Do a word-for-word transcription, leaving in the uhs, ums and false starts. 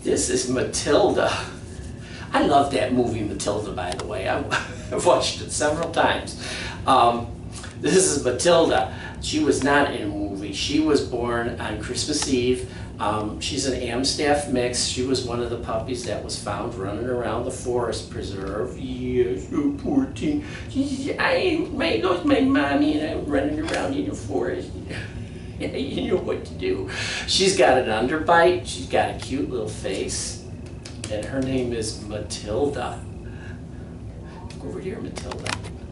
This is Matilda. I love that movie, Matilda, by the way. I, I've watched it several times. Um, this is Matilda. She was not in a movie. She was born on Christmas Eve. Um, she's an Amstaff mix. She was one of the puppies that was found running around the forest preserve. Yes, oh, poor thing. She, I my, lost my mommy and I'm running around in the forest. You know what to do. She's got an underbite. She's got a cute little face. And her name is Matilda. Go over here, Matilda.